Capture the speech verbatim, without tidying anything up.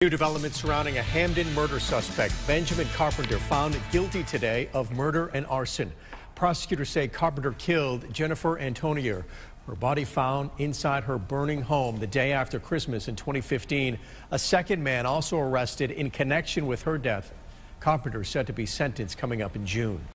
New developments surrounding a Hamden murder suspect. Benjamin Carpenter found guilty today of murder and arson. Prosecutors say Carpenter killed Jennifer Antonier. Her body found inside her burning home the day after Christmas in twenty fifteen. A second man also arrested in connection with her death. Carpenter is set to be sentenced coming up in June.